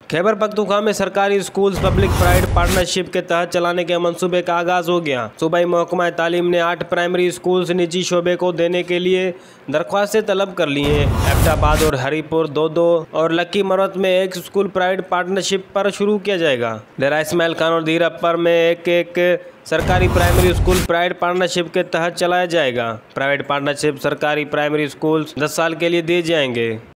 खैबर पख्तूनख्वा में सरकारी schools public private partnership के तहत चलाने के मंसूबे का आगाज हो गया। सूबाई महकमा तालीम ने 8 प्राइमरी स्कूल्स निजी शोबे को देने के लिए दरख्वास्तें तलब कर ली हैं। एबटाबाद और हरीपुर 2-2 और लक्की मरवत में 1 स्कूल प्राइवेट पार्टनरशिप पर शुरू किया जाएगा। डेरा इस्माइल खान और धीरप्पर में एक सरकारी प्राइमरी स्कूल प्राइवेट पार्टनरशिप के तहत चलाया जाएगा। प्राइवेट पार्टनरशिप सरकारी प्राइमरी स्कूल्स 10 साल के लिए दिए जाएंगे।